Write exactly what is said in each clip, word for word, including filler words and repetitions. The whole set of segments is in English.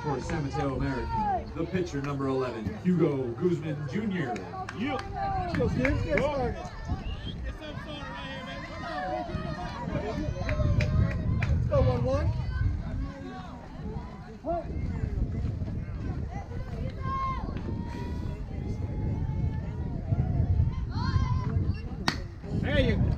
for San Mateo American, the pitcher number eleven, Hugo Guzman Junior Yeah. Go, Steve. Get started. Let's go, one one. There you go.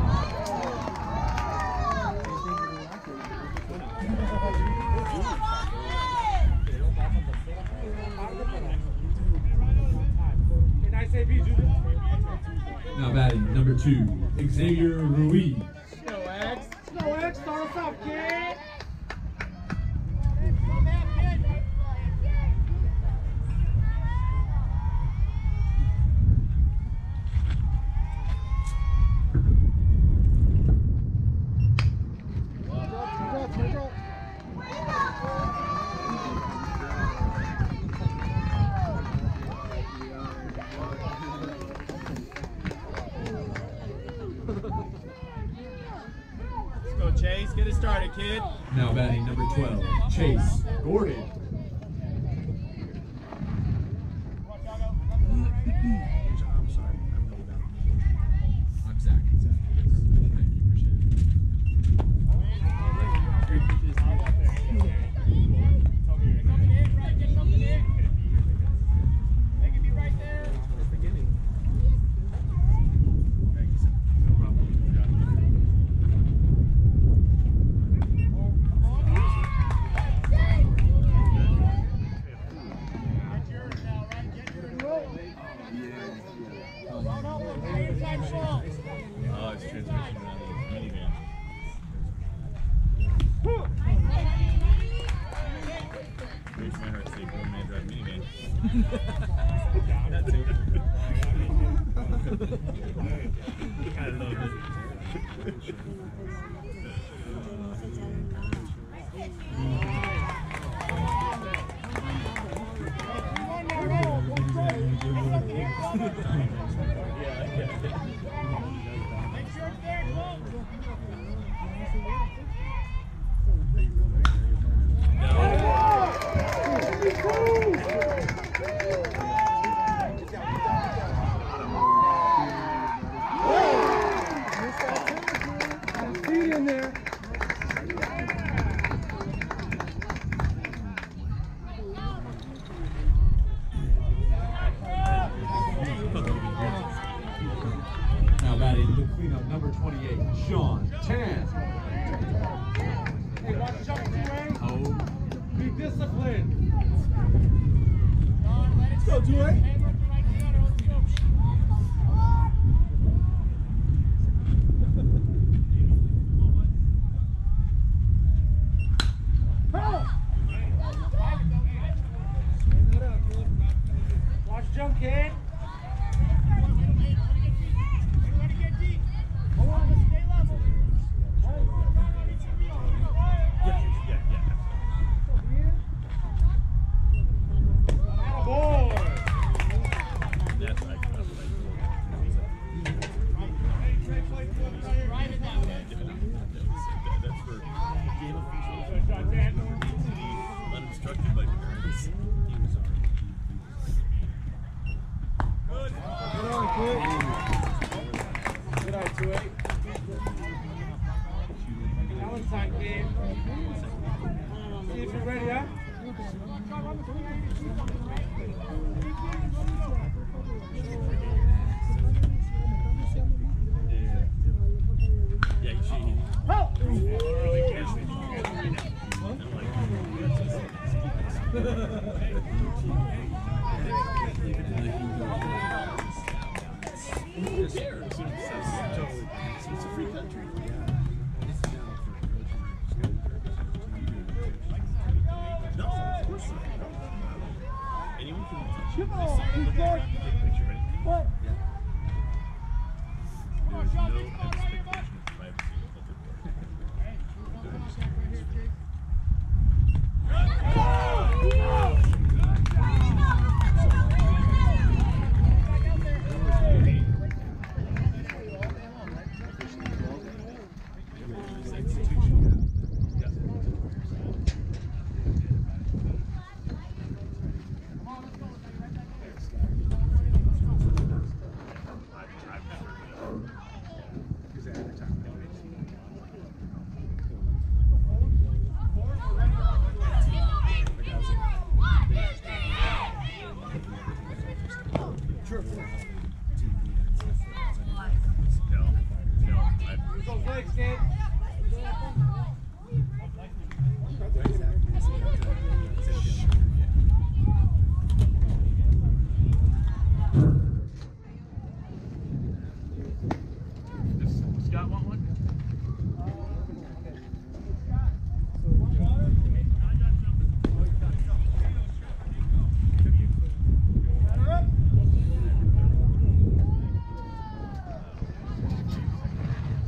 Now batting number two, Xavier Ruiz. Go, X. Go, X. Start us off, kid. Chase, get it started, kid. Now batting number twelve, Chase Gordon. I'm sorry, I'm really bad. I'm Zach. Zach. Thank you, appreciate Oh, it's transmission around the minivan. Makes my heart say, grown man drive minivan. That too. I love it. In there. Now batting the cleanup number twenty-eight, Sean Tan. Hey, watch jump, T-Way. Oh, Be disciplined. Let's go, T-Way. Watch jump, kid. Uninstructed by parents. He was already. Good. Good on, kid. Good eye, two eight. Valentine game. See if you're ready, huh? Yeah, you should. Oh! Early catch. It's a free country. No, of course not. Anyone can teach you. Oh, he's good. Take a picture, ready? What? There's no